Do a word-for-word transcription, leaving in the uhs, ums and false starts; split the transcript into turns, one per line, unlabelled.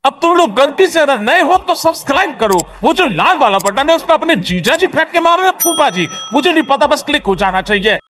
अब तुम लोग गलती से अगर नए हो तो सब्सक्राइब करो, वो जो लाल वाला बटन है उस पर अपने जीजा जी फेंक के मारो या फूफा जी, मुझे नहीं पता, बस क्लिक हो जाना चाहिए।